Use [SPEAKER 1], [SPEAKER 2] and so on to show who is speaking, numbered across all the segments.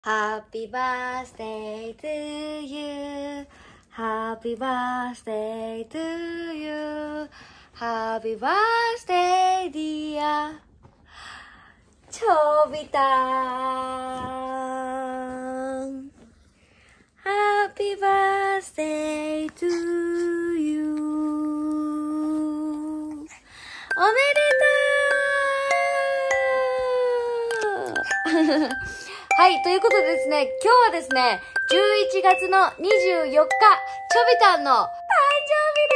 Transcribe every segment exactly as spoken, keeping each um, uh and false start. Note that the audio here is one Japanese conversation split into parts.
[SPEAKER 1] Happy birthday to you. Happy birthday to you. Happy birthday dear ちょびたん。Happy birthday to you. おめでとうはい、ということでですね、今日はですね、じゅういちがつのにじゅうよっか、ちょびたんの誕生日で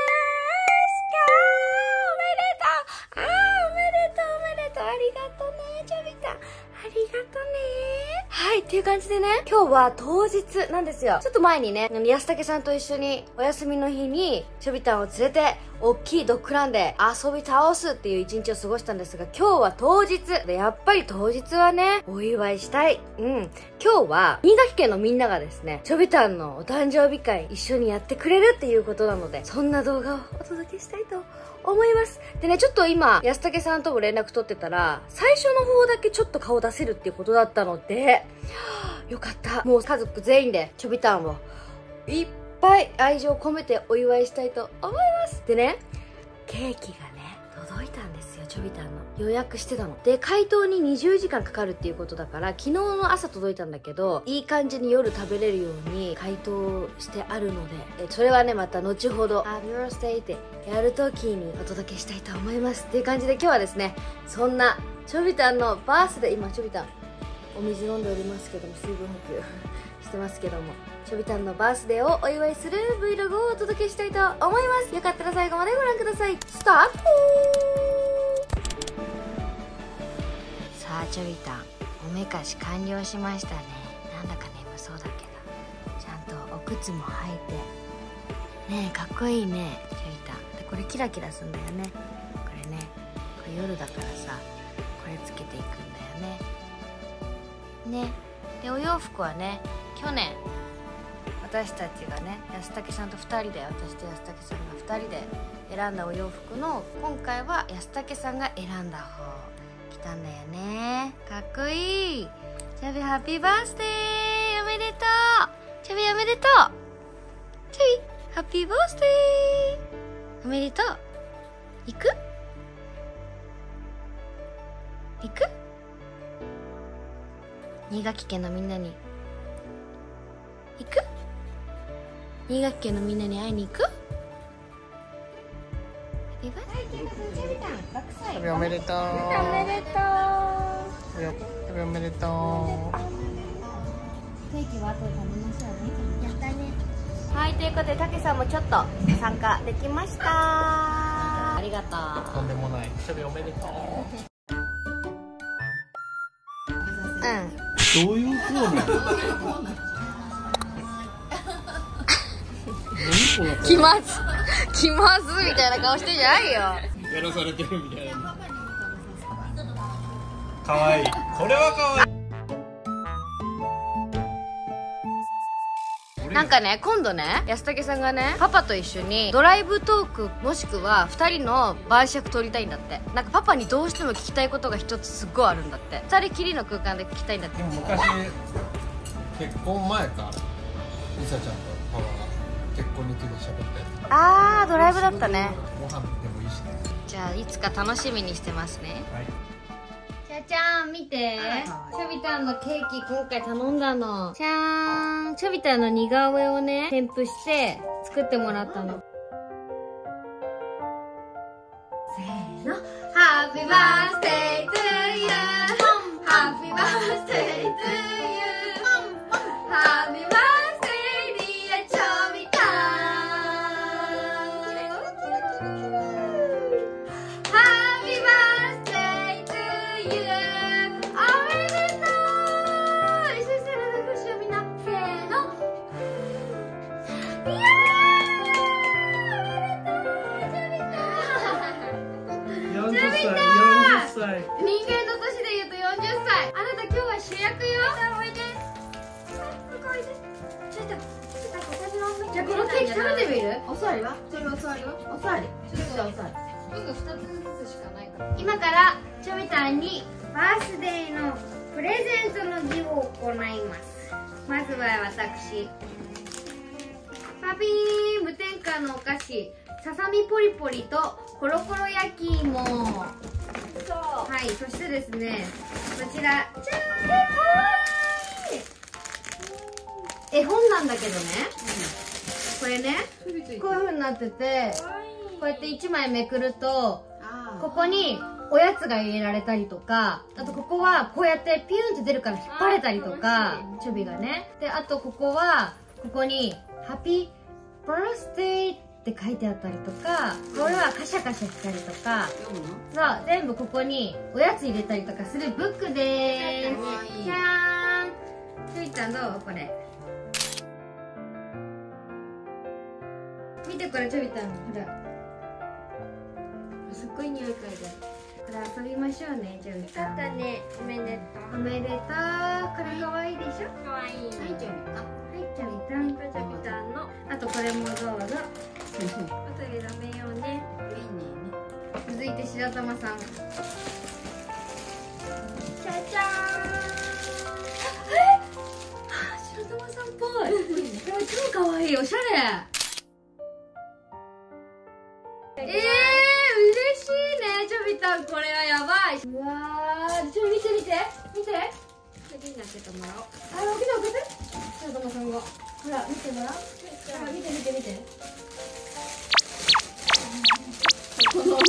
[SPEAKER 1] ーす。おめでとう。あー、おめでとう、おめでとう。ありがとうね、ちょびたん。ありがとうね。はい、っていう感じでね、今日は当日なんですよ。ちょっと前にね、安武さんと一緒にお休みの日に、ちょびたんを連れて、大きいドッグランで遊び倒すっていう一日を過ごしたんですが、今日は当日で、やっぱり当日はね、お祝いしたい。うん。今日は、新垣家のみんながですね、ちょびたんのお誕生日会一緒にやってくれるっていうことなので、そんな動画をお届けしたいと思います。でね、ちょっと今、安武さんとも連絡取ってたら、最初の方だけちょっと顔出せるっていうことだったので、よかった。もう家族全員でちょびたんをいっぱい愛情込めてお祝いしたいと思います。でね、ケーキがね、届いたんですよ、ちょびたんの。予約してたの。で、解凍ににじゅうじかんかかるっていうことだから、昨日の朝届いたんだけど、いい感じに夜食べれるように解凍してあるので、えそれはね、また後ほど、Happy Birthdayってやるときにお届けしたいと思います。っていう感じで今日はですね、そんな、ちょびたんのバースデー、今ちょびたん、お水飲んでおりますけども、水分補給してますけども、ちょびたんのバースデーをお祝いする Vlog をお届けしたいと思います。よかったら最後までご覧ください。スタート。さあ、ちょびたん、おめかし完了しましたね。なんだか眠そうだけど、ちゃんとお靴も履いてねえ、かっこいいね、ちょびたん。で、これキラキラするんだよね。これね、これ夜だからさ、これつけていくんだよね。ね。で、お洋服はね、去年私たちがね、安武さんとふたりで、私と安武さんがふたりで選んだお洋服の、今回は安武さんが選んだ方着たんだよね。かっこいい。チョビハッピーバースデー、おめでとう。チョビおめでとう。チョビハッピーバースデー、おめでとう。行く行く新垣家のみんなに行く？新垣家のみんなに会いに行く？チョビおめでとう。おめでとう。チョビおめでとう。ケーキは後で食べましょうね。やったね。はい、ということで、たけさんもちょっと参加できました。ありがとう。
[SPEAKER 2] とんでもない。チョビおめでとう。
[SPEAKER 1] うん。
[SPEAKER 2] どういう風なの？
[SPEAKER 1] 気まず気まずみたいな顔してんじゃないよ。
[SPEAKER 2] やらされてるみたいな。かわいい。これはかわいい。
[SPEAKER 1] なんかね、今度ね、安武さんがね、パパと一緒にドライブトーク、もしくはふたりの晩酌撮りたいんだって。なんかパパにどうしても聞きたいことが一つすっごいあるんだって。ふたりきりの空間で聞きたいんだって。
[SPEAKER 2] でも昔結婚前か、リサちゃんとパパが結婚について喋ったやつ。
[SPEAKER 1] あー、ドライブだったね。
[SPEAKER 2] ご飯でもいいしね。
[SPEAKER 1] じゃあいつか楽しみにしてますね。
[SPEAKER 2] はい。
[SPEAKER 1] ちゃちゃん見て、ちょびたんのケーキ今回頼んだの。ちゃーん、ちょびたんの似顔絵をね、添付して作ってもらったの。せーの、ハッピーバースデートゥーユー、ハッピーバースデートゥーユー、ハッピーバースデーディアちょびたん、ハッピーバースデートゥーユー、おめでとう。一緒にせーのでしようみんな。せーの。イエーイ。
[SPEAKER 2] よんじゅっさい、よんじゅっさい。
[SPEAKER 1] 人間の年で言うとよんじゅっさい。あなた今日は主役よ。おいで。おいで。ちょっと、じゃあこのケーキ食べてみる？お座りは？それお座りは？お座り。ちょっとお座り。僕ふたつずつしかないから。今からちょびたんにバースデーのプレゼントの儀を行います。まずは私、パピーン、無添加のお菓子ささみポリポリとコロコロ焼き芋。はい、そしてですね、こちら、じゃーん、かわいい絵本なんだけどね、これね、こういう風になってて、こうやっていちまいめくるとここにおやつが入れられたりとか、あとここはこうやってピューンって出るから引っ張れたりとか、チョビがね。で、あとここはここにハッピーバースデーって書いてあったりとか、これはカシャカシャしたりとか、そう、全部ここにおやつ入れたりとかするブックでーす。じゃーん。ちょいちゃんどうこれ。見てこれ、ちょびたん、ほら。すっごい匂い嗅いでる。これ遊びましょうね、ちょびたん。よかったね、おめでとう。おめでとう。これ可愛いでしょ。可愛い。はい、ちょびたん。はい、ちょびたん。ちょびたんの。あとこれもどうぞ。後で食べようね。いいね。続いて白玉さん。じゃじゃーん。え、白玉さんっぽい。これ超可愛い、おしゃれ。えー、嬉しいね、ちょびたん、これはやばい。うわー、ちょ、見て見て見て。次に開けてもらおう。あ、開けて開けて。白玉さんが。ほら、見てごらん。ほら、見て見て見て。うわー、お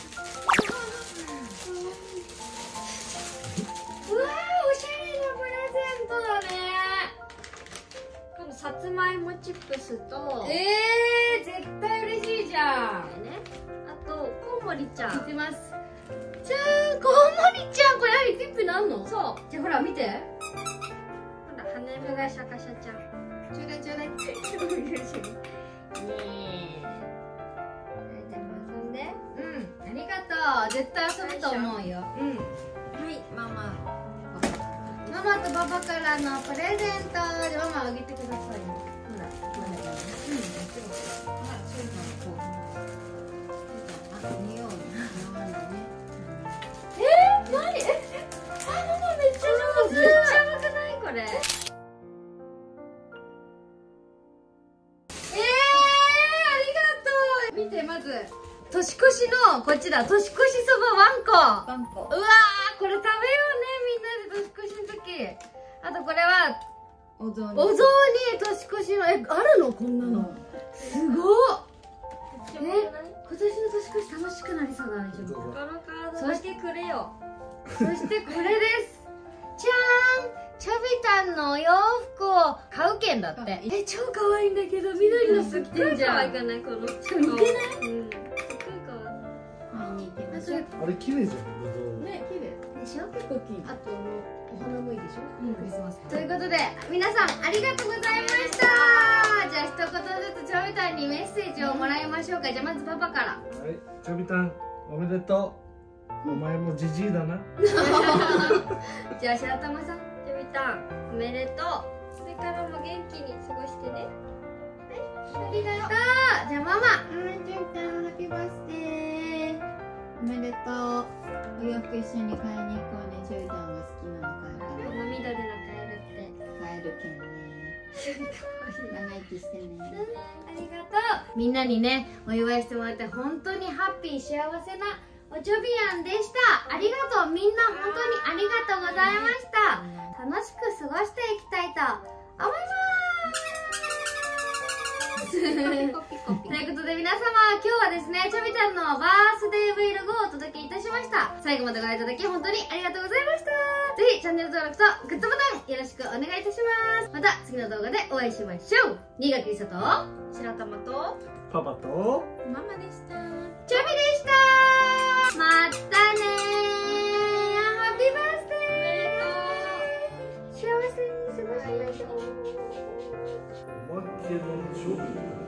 [SPEAKER 1] しゃれなプレゼントだね。このさつまいもチップスと、えー、絶対嬉しいじゃん。ね、あとコウモリちゃん。見てます。じゃーん、コウモリちゃん、これ何ピッピなんの？そう。じゃあほら見て。ほら羽根がシャカシャちゃん。ちょうだいちょうだいって。超嬉しい。ねえ。でも遊んで。うん。ありがとう。絶対遊ぶと思うよ。うん。はい、ママ。ママとパパからのプレゼント。じゃあママあげてください。ほら。うん。えー、何？え、あ、ママめっちゃ上手。めっちゃ上手くないこれ？えー、ありがとう。見て、まず年越しのこっちだ。年越しそばわんこ。わんこ。うわー、これ食べようね、みんなで年越しの時。あとこれはお雑煮。お雑煮、年越しの、え、あるのこんなの。すごっ。え、今年の年越し楽しくなりそうだね。このカードだけくれよ。そしてこれです。じゃーん、チョビタンのお洋服を買う券だって。え、超可愛いんだけど、緑の服着てんじゃん。可愛くない？この。しかも似てない？うん。すっごい可愛い。似てます。あれ綺麗じゃん。ね、綺麗。でしょ？結構綺麗。あとお花もいいでしょ？うん、クリスマス。ということで、皆さんありがとうございました。じゃあ一言ずつチョビタンにメッセージをもらいましょうか。じゃあまずパパから。はい、
[SPEAKER 2] チョビタンおめでとう。お前もジジイだな。
[SPEAKER 1] じゃあ白玉さん、チョビタンおめでとう。これからも元気に過ごしてね。はい、ありがとう。じゃあママ。はい、チョビタンハッピーバースデー。おめでとう。お洋服一緒に買いに行こうね。チョビタンが好きなの買うから。この緑のカエルってカエル犬ね。長生きしてね。ありがとう。みんなにね、お祝いしてもらって本当にハッピー幸せなおちょびやんでした。ありがとう。みんな本当にありがとうございました。楽しく過ごしていきたいと思います。ということで皆様、今日はですね、チョビちゃんのバースデー Vlog をお届けいたしました。最後までご覧いただき本当にありがとうございました。ぜひチャンネル登録とグッドボタンよろしくお願いいたします。また次の動画でお会いしましょう。新垣りさと白玉と
[SPEAKER 2] パパと
[SPEAKER 1] ママでした。チョビでした。またねー。ハッピーバースデー。幸せに過ごしましょう。
[SPEAKER 2] おまけのチョビ。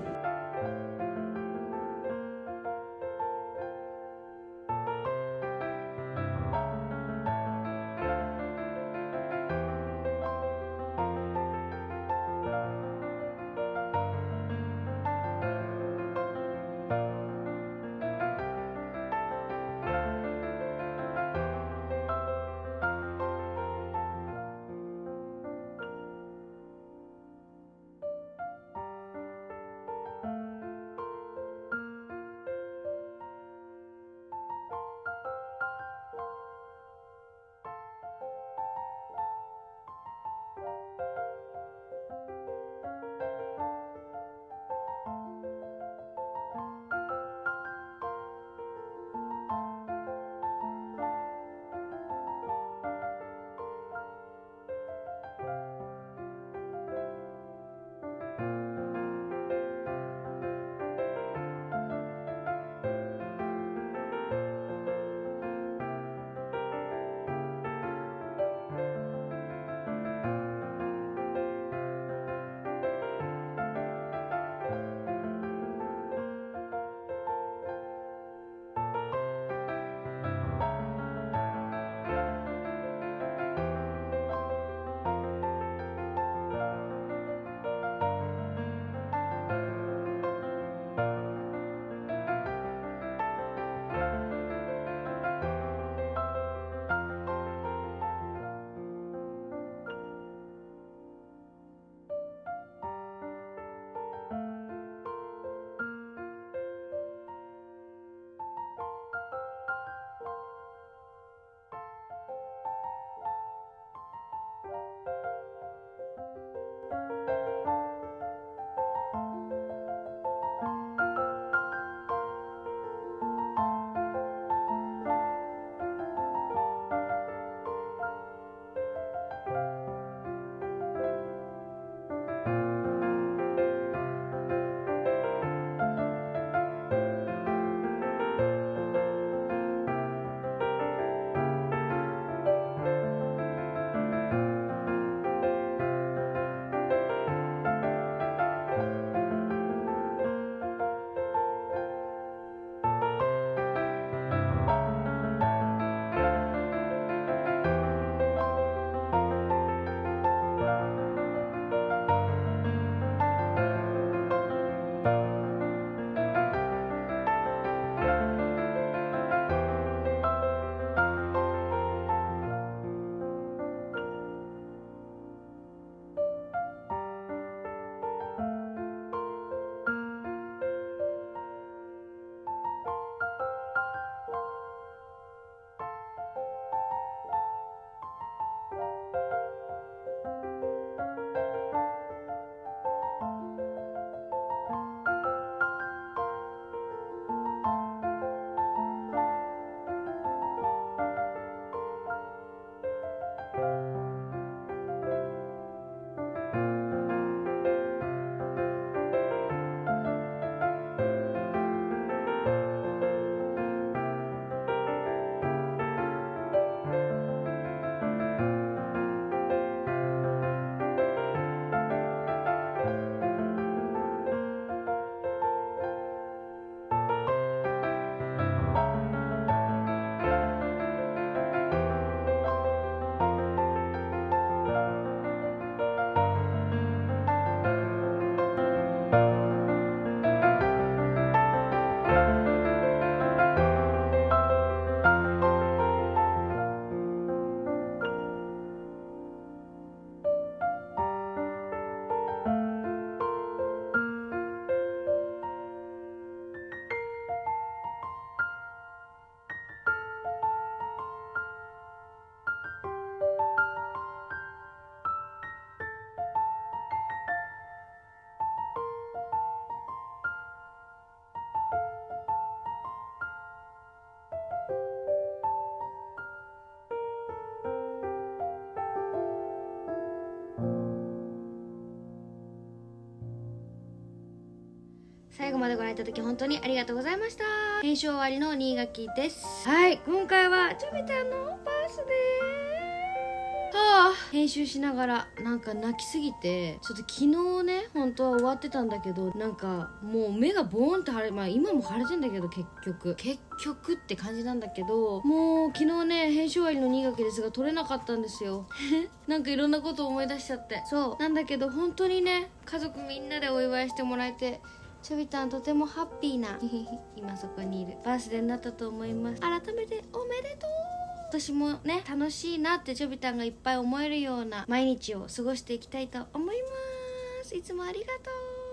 [SPEAKER 1] 最後までご覧いただき本当にありがとうございました。編集終わりの新垣です。はい、今回はちょびたんのバースデー。はあ、編集しながらなんか泣きすぎて、ちょっと昨日ね本当は終わってたんだけど、なんかもう目がボーンって腫れ、まあ今も腫れてんだけど、結局結局って感じなんだけど、もう昨日ね編集終わりの新垣ですが撮れなかったんですよなんかいろんなことを思い出しちゃって。そうなんだけど、本当にね家族みんなでお祝いしてもらえて、ちょびたんとてもハッピーな今そこにいるバースデーになったと思います。改めておめでとう。私もね楽しいなってちょびたんがいっぱい思えるような毎日を過ごしていきたいと思います。いつもありがとう。